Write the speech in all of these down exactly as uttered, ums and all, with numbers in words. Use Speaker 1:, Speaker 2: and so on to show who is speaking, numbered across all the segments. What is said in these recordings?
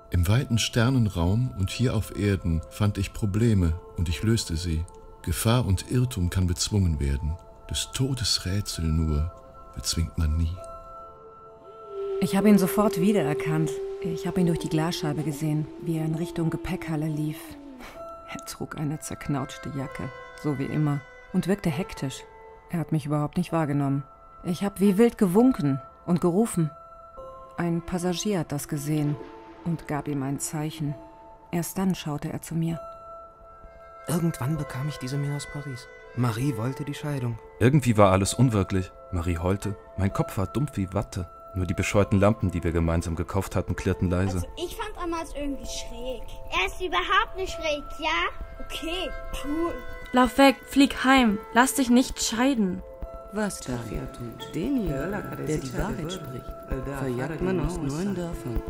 Speaker 1: Im weiten Sternenraum und hier auf Erden fand ich Probleme und ich löste sie. Gefahr und Irrtum kann bezwungen werden. Des Todes Rätsel nur bezwingt man nie.
Speaker 2: Ich habe ihn sofort wiedererkannt. Ich habe ihn durch die Glasscheibe gesehen, wie er in Richtung Gepäckhalle lief. Er trug eine zerknautschte Jacke, so wie immer, und wirkte hektisch. Er hat mich überhaupt nicht wahrgenommen. Ich habe wie wild gewunken und gerufen. Ein Passagier hat das gesehen und gab ihm ein Zeichen. Erst dann schaute er zu mir.
Speaker 3: Irgendwann bekam ich diese Mail aus Paris. Marie wollte die Scheidung.
Speaker 4: Irgendwie war alles unwirklich. Marie heulte. Mein Kopf war dumpf wie Watte. Nur die bescheuerten Lampen, die wir gemeinsam gekauft hatten, klirrten leise.
Speaker 5: Also ich fand damals irgendwie schräg. Er ist überhaupt nicht schräg, ja? Okay, cool.
Speaker 6: Lauf weg, flieg heim. Lass dich nicht scheiden.
Speaker 7: Was da? Den hier, der die Wahrheit spricht, verjagt man aus neuen Dörfern.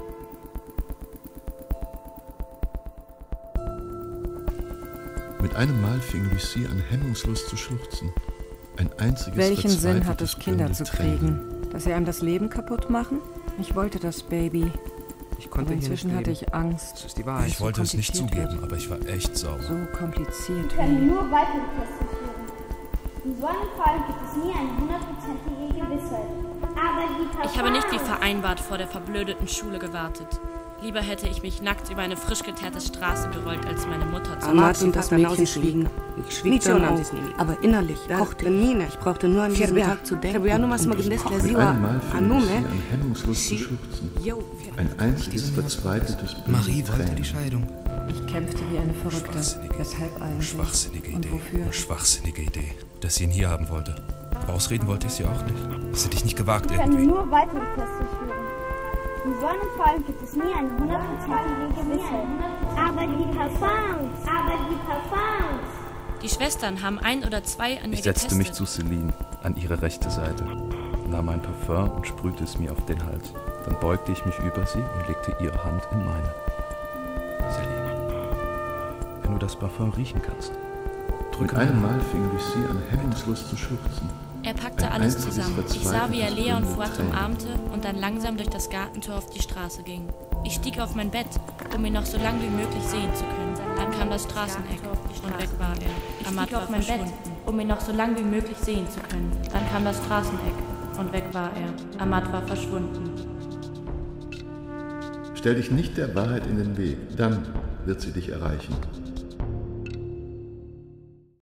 Speaker 1: Mit einem Mal fing Lucie an, hemmungslos zu schluchzen. Ein einziges
Speaker 2: Welchen Sinn hat es,
Speaker 1: verzweifeltes
Speaker 2: Kinder zu
Speaker 1: Tränen.
Speaker 2: kriegen? Dass sie einem das Leben kaputt machen? Ich wollte das Baby.
Speaker 3: Ich konnte
Speaker 2: Aber
Speaker 3: hier nicht
Speaker 2: inzwischen hatte
Speaker 3: leben.
Speaker 2: ich Angst.
Speaker 3: Das ist die Wahrheit.
Speaker 4: Ich wollte es nicht
Speaker 2: kompliziert
Speaker 4: zugeben, aber ich war echt sauer.
Speaker 2: So kompliziert
Speaker 5: Wir können
Speaker 2: wie...
Speaker 5: nur weitere Tests führen. In so einem Fall gibt es nie eine hundertprozentige Gewissheit. Aber die Verfahren...
Speaker 6: Ich habe nicht wie vereinbart vor der verblödeten Schule gewartet. Lieber hätte ich mich nackt über eine frisch geteerte Straße gerollt, als meine Mutter zu
Speaker 7: Amat und das Mädchen schwiegen. Ich schwieg dann auch, aber innerlich kochte ich. Ich brauchte nur an diesen Tag zu denken.
Speaker 1: Mit einem Mal fing Lucie an, hemmungslos zu schluchzen. Ein einziges verzweifeltes
Speaker 3: Marie wollte
Speaker 1: Tränen.
Speaker 3: die Scheidung.
Speaker 2: Ich kämpfte wie eine Verrückte.
Speaker 4: Schwachsinnige,
Speaker 2: Weshalb eigentlich?
Speaker 4: schwachsinnige
Speaker 2: Und
Speaker 4: Idee.
Speaker 2: wofür?
Speaker 4: Schwachsinnige Idee, dass sie ihn hier haben wollte. Ausreden wollte ich sie auch nicht. Das hätte ich nicht gewagt
Speaker 5: Wir können
Speaker 4: irgendwie.
Speaker 5: nur weitere Tests führen. In so einem Fall gibt es nie eine hundertprozentige Gewissheit. Aber die Parfums, aber die Parfums.
Speaker 6: Die Schwestern haben ein oder zwei an mir
Speaker 4: Ich setzte
Speaker 6: getestet.
Speaker 4: mich zu Celine, an ihre rechte Seite, nahm ein Parfum und sprühte es mir auf den Hals. Dann beugte ich mich über sie und legte ihre Hand in meine. Celine, wenn du das Parfum riechen kannst,
Speaker 1: Mit einem Mal fing Lucie an, hemmungslos zu schluchzen.
Speaker 6: Er packte
Speaker 1: Ein
Speaker 6: alles
Speaker 1: einziges
Speaker 6: zusammen. Ich sah, wie er Lea und Fuad
Speaker 1: Tränen.
Speaker 6: umarmte und dann langsam durch das Gartentor auf die Straße ging. Ich stieg auf mein Bett, um ihn noch so lange wie möglich sehen zu können. Dann kam das Straßeneck und weg war er. Amat war verschwunden. Um ihn noch so lange wie möglich sehen zu können. Dann kam das Straßeneck und weg war er. Amat war verschwunden.
Speaker 1: Stell dich nicht der Wahrheit in den Weg, dann wird sie dich erreichen.